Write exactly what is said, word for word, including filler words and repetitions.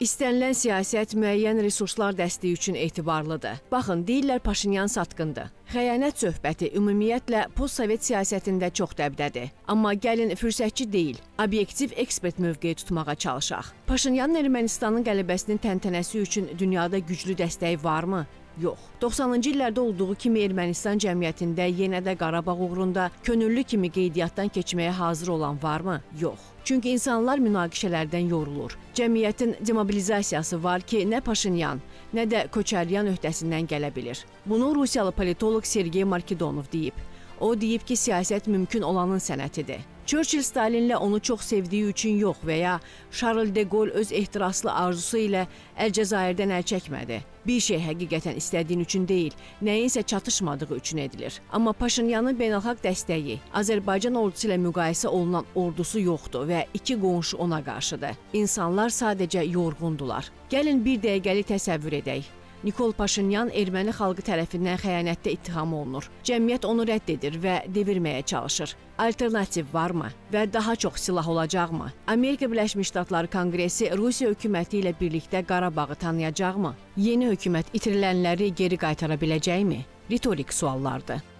İstənilən siyasət müəyyən resurslar dəstəyi üçün etibarlıdır. Baxın, deyirlər Paşinyan satqındır. Xəyanət söhbəti ümumiyyətlə postsovet siyasətində çox dəbdədir. Amma gəlin fürsətçi deyil, obyektiv ekspert mövqeyi tutmağa çalışaq. Paşinyanın Ermənistanın qələbəsinin təntənəsi üçün dünyada güclü dəstəyi varmı? Yox. doxsanıncı illərdə olduğu kimi Ermənistan cəmiyyətində yenə də Qarabağ uğrunda könüllü kimi qeydiyyatdan keçməyə hazır olan varmı? Yox. Çünki insanlar münaqişələrdən yorulur. Cəmiyyətin demobilizasiyası var ki, nə Paşinyan, nə də Köçəryan öhdəsindən gələ bilir. Bunu Rusiyalı politoloq Sergey Markidonov deyib. O deyib ki, siyasət mümkün olanın sənətidir. Churchill Stalinlə onu çox sevdiyi üçün yox və ya Charles de Gaulle öz ehtiraslı arzusu ilə Əlcəzairdən əl çəkmədi. Bir şey həqiqətən istədiyin üçün deyil, nəyinsə çatışmadığı üçün edilir. Amma Paşinyanın beynəlxalq dəstəyi, Azərbaycan ordusu ilə müqayisə olunan ordusu yoxdur və iki qonşu ona qarşıdır. İnsanlar sadəcə yorğundular. Gəlin bir dəqiqəlik təsəvvür edək. Nikol Paşinyan erməni xalqı tərəfindən xəyanətdə ittiham olunur. Cəmiyyət onu rədd edir və devirməyə çalışır. Alternativ varmı və daha çox silah olacaqmı? Amerika Birləşmiş Ştatları Konqresi Rusiya hökuməti ilə birlikdə Qarabağı tanıyacaqmı? Yeni hökumət itirilənləri geri qaytara biləcəkmi? Ritorik suallardır.